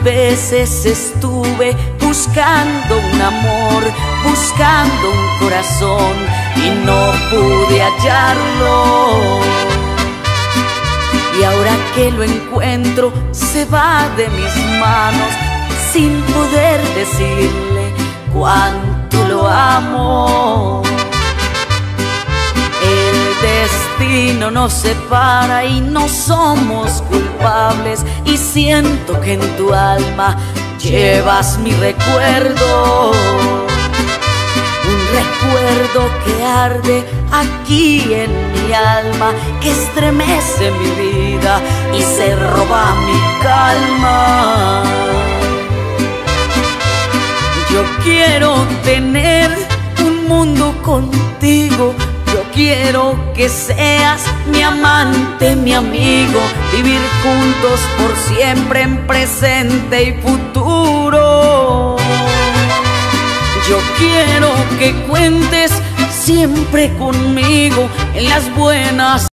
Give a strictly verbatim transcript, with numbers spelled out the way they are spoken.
veces estuve buscando un amor, buscando un corazón y no pude hallarlo. Y ahora que lo encuentro, se va de mis manos sin poder decirle cuánto lo amo. El destino nos separa y no somos culpables, y siento que en tu alma llevas mi recuerdo. Un recuerdo que arde aquí en mi alma, que estremece mi vida y se roba mi calma. Yo quiero tener un mundo contigo, yo quiero que seas mi amante, mi amigo, vivir juntos por siempre en presente y futuro. Yo quiero que cuentes siempre conmigo en las buenas